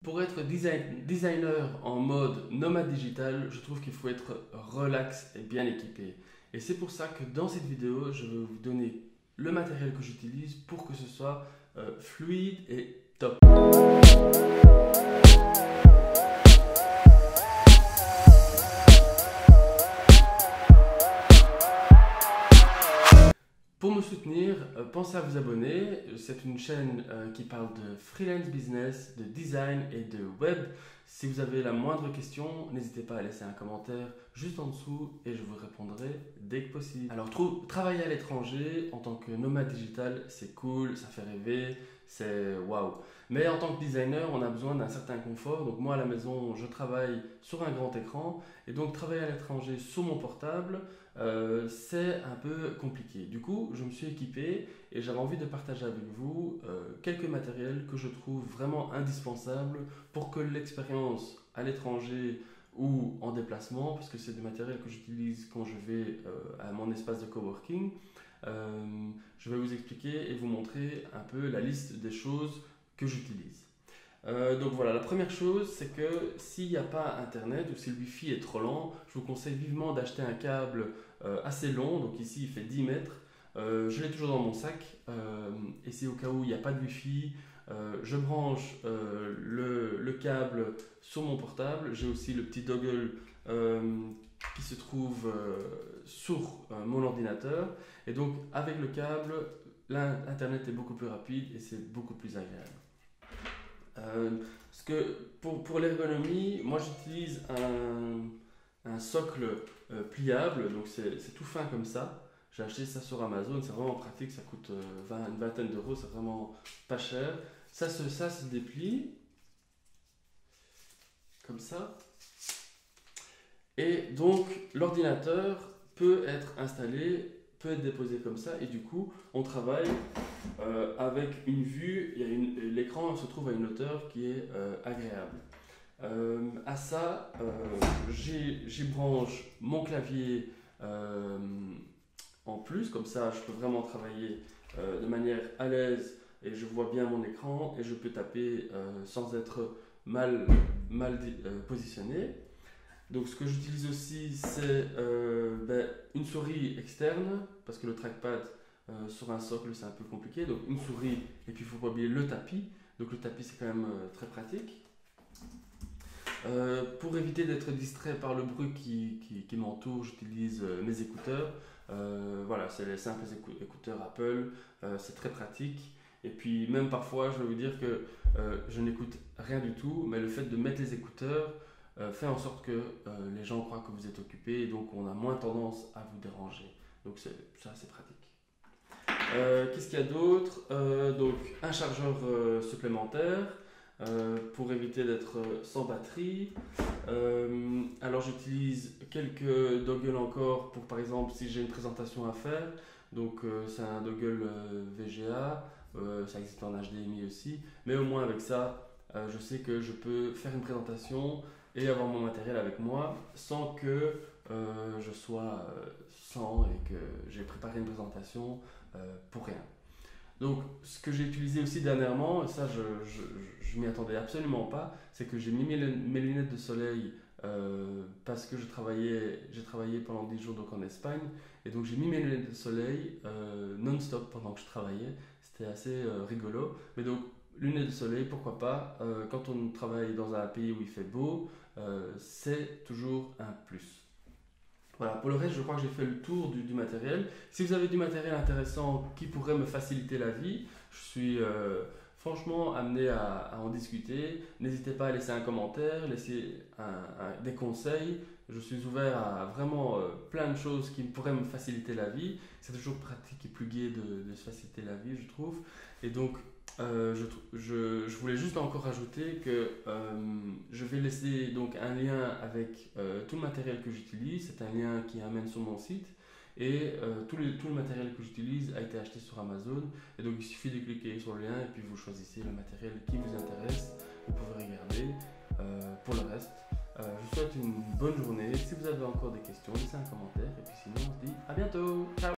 Pour être designer en mode nomade digital, je trouve qu'il faut être relax et bien équipé. Et c'est pour ça que dans cette vidéo, je vais vous donner le matériel que j'utilise pour que ce soit fluide et top. Pour me soutenir, pensez à vous abonner. C'est une chaîne qui parle de freelance business, de design et de web. Si vous avez la moindre question, n'hésitez pas à laisser un commentaire juste en dessous et je vous répondrai dès que possible. Alors, travailler à l'étranger en tant que nomade digital, c'est cool, ça fait rêver, c'est waouh. Mais en tant que designer, on a besoin d'un certain confort. Donc moi, à la maison, je travaille sur un grand écran et donc travailler à l'étranger sur mon portable, c'est un peu compliqué. Du coup, je me suis équipé et j'avais envie de partager avec vous quelques matériels que je trouve vraiment indispensables pour que l'expérience à l'étranger ou en déplacement, parce que c'est du matériel que j'utilise quand je vais à mon espace de coworking, je vais vous expliquer et vous montrer un peu la liste des choses que j'utilise. Donc voilà, la première chose, c'est que s'il n'y a pas internet ou si le wifi est trop lent, je vous conseille vivement d'acheter un câble assez long. Donc ici il fait 10 mètres. Je l'ai toujours dans mon sac. Et c'est au cas où il n'y a pas de wifi, je branche le câble sur mon portable. J'ai aussi le petit dongle qui se trouve sur mon ordinateur. Et donc avec le câble, l'internet est beaucoup plus rapide et c'est beaucoup plus agréable. Parce que pour l'ergonomie, moi j'utilise un socle pliable, donc c'est tout fin comme ça. J'ai acheté ça sur Amazon, c'est vraiment pratique, ça coûte une vingtaine d'euros, c'est vraiment pas cher. Ça se déplie comme ça. Et donc l'ordinateur peut être installé, peut être déposé comme ça, et du coup on travaille avec une vue, l'écran se trouve à une hauteur qui est agréable. À ça, j'y branche mon clavier en plus, comme ça je peux vraiment travailler de manière à l'aise et je vois bien mon écran et je peux taper sans être mal positionné. Donc ce que j'utilise aussi, c'est une souris externe, parce que le trackpad sur un socle c'est un peu compliqué, donc une souris et puis il ne faut pas oublier le tapis. Donc le tapis c'est quand même très pratique. Pour éviter d'être distrait par le bruit qui m'entoure, j'utilise mes écouteurs. Voilà, c'est les simples écouteurs Apple, c'est très pratique. Et puis même parfois, je vais vous dire que je n'écoute rien du tout, mais le fait de mettre les écouteurs fait en sorte que les gens croient que vous êtes occupé et donc on a moins tendance à vous déranger. Donc ça c'est pratique. Qu'est-ce qu'il y a d'autre? Donc un chargeur supplémentaire pour éviter d'être sans batterie. Alors j'utilise quelques dongles encore pour par exemple si j'ai une présentation à faire. Donc c'est un dongle VGA, ça existe en HDMI aussi, mais au moins avec ça je sais que je peux faire une présentation et avoir mon matériel avec moi sans que je sois sans et que j'ai préparé une présentation pour rien. Donc ce que j'ai utilisé aussi dernièrement, et ça je m'y attendais absolument pas, c'est que j'ai mis mes lunettes de soleil parce que j'ai travaillé pendant 10 jours donc en Espagne, et donc j'ai mis mes lunettes de soleil non-stop pendant que je travaillais. C'était assez rigolo, mais donc lunettes de soleil, pourquoi pas, quand on travaille dans un pays où il fait beau, c'est toujours un plus. Voilà, pour le reste, je crois que j'ai fait le tour du matériel. Si vous avez du matériel intéressant qui pourrait me faciliter la vie, je suis franchement amené à en discuter. N'hésitez pas à laisser un commentaire, laisser des conseils. Je suis ouvert à vraiment plein de choses qui pourraient me faciliter la vie. C'est toujours pratique et plus gai de se faciliter la vie, je trouve. Et donc, je voulais juste encore ajouter que je vais laisser donc un lien avec tout le matériel que j'utilise. C'est un lien qui amène sur mon site et tout le matériel que j'utilise a été acheté sur Amazon. Et donc il suffit de cliquer sur le lien et puis vous choisissez le matériel qui vous intéresse. Vous pouvez regarder. Pour le reste, je vous souhaite une bonne journée. Si vous avez encore des questions, laissez un commentaire et puis sinon on se dit à bientôt. Ciao.